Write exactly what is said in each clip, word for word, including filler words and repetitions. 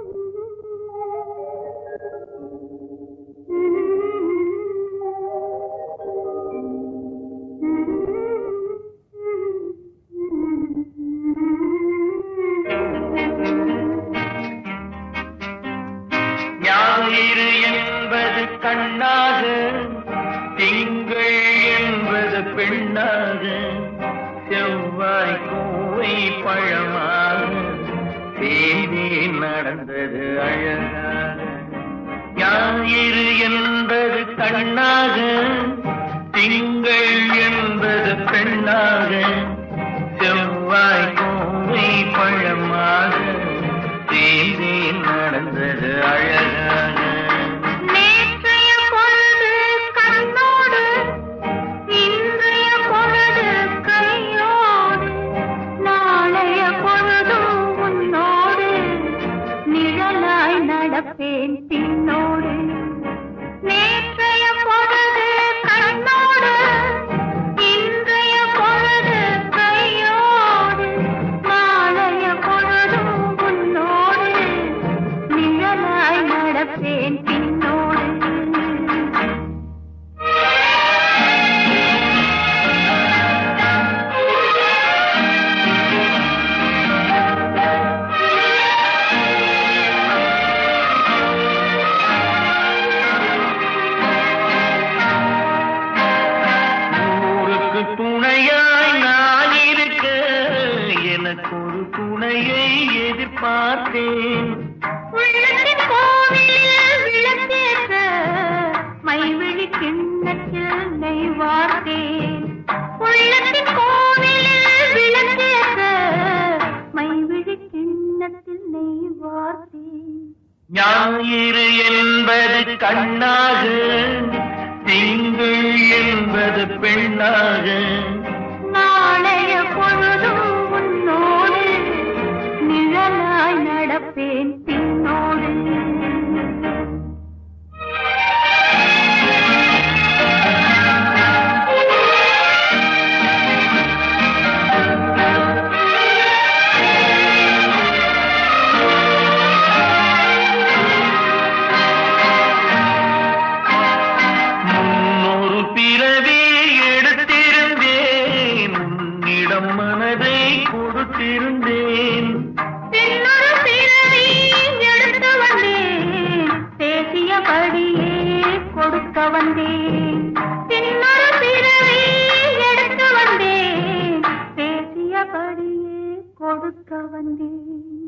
ஞாயிறு என்பது கண்ணாக, திங்கள் என்பது பெண்ணாக, செவ்வாய் கோவை பழமாக, தேதி நடந்தது அழகாக. ஞாயிறு என்பது கண்ணாக, திங்கள் என்பது பெண்ணாக, செவ்வாய் கோவை பழமாக, தேதி நடந்தது அழகாக. நேற்றைய பொழுது கண்ணோடு, இன்றைய பொழுது கையோடு, நாளைய பொழுதும் உன்னோடு, நிழலாய் நடப்பேன் பின்னோடு. நேற்றைய பொழுது கண்ணோடு, இன்றைய பொழுது கையோடு, நாளைய பொழுதும் உன்னோடு, நிழலாய் நடப்பேன் பின்னோடு. ஊருக்கு துணையாய் நான் இருக்க, எனக்கு ஒரு துணையை எதிர்பார்த்தேன். உள்ளத்தின் கோவிலில் விளக்கேற்ற, மைவிழி கிண்ணத்தில் நெய் வார்த்தேன். உள்ளத்தின் கோவிலில் விளக்கேற்ற, மைவிழி கிண்ணத்தில் நெய் வார்த்தேன். ஞாயிறு என்பது கண்ணாக, திங்கள் என்பது பெண்ணாக, நாளைய பொழுதும் உன்னோடு, நிழலாய் நடப்பேன் பின்னோடு. முன்னொரு பிறவி எடுத்திருந்தேன், உன்னிடம் மனதை கொடுத்திருந்தேன். பின்னொரு பிறவி எடுத்து வந்தேன், பேசியபடியே கொடுக்க வந்தேன். பின்னொரு பிறவி எடுத்து வந்தேன், பேசியபடியே கொடுக்க வந்தேன்.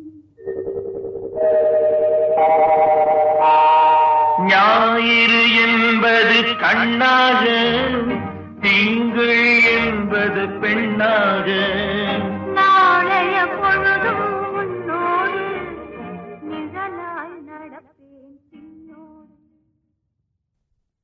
ஞாயிறு என்பது கண்ணாக, திங்கள் என்பது பெண்ணாக,